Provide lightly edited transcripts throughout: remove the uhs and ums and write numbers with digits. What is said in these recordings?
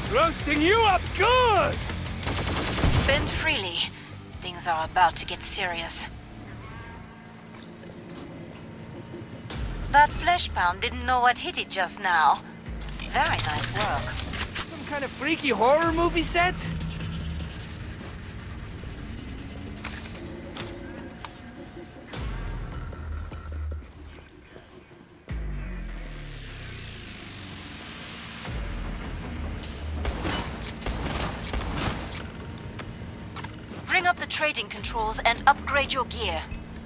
Roasting you up good! Spend freely. Things are about to get serious. That flesh pound didn't know what hit it just now. Very nice work. Some kind of freaky horror movie set? Bring up the trading controls and upgrade your gear.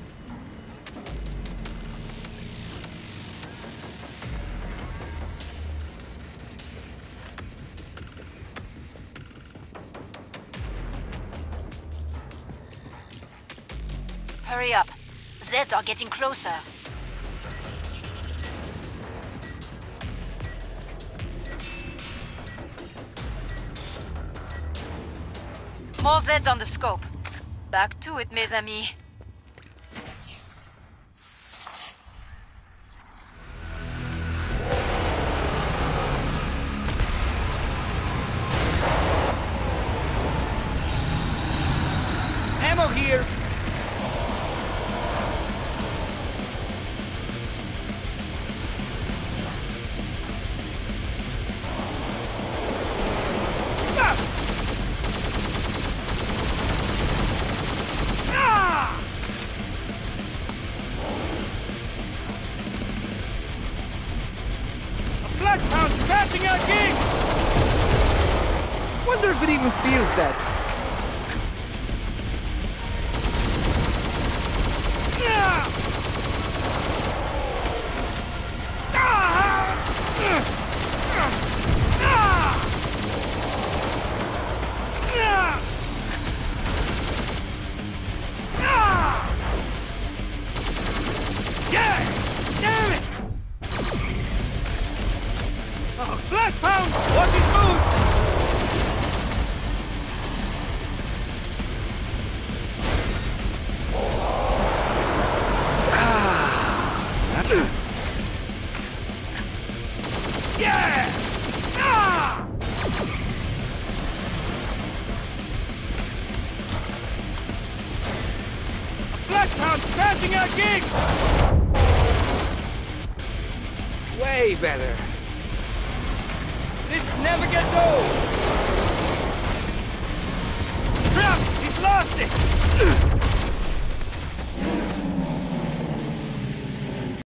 Hurry up. Zeds are getting closer. More Zeds on the scope. Back to it, mes amis. Ammo here! Passing our gig! Wonder if it even feels that. Flash pound! Watch his move! Yeah! Flash pound passing our gig! Way better. This never gets old! Crap! He's lost it!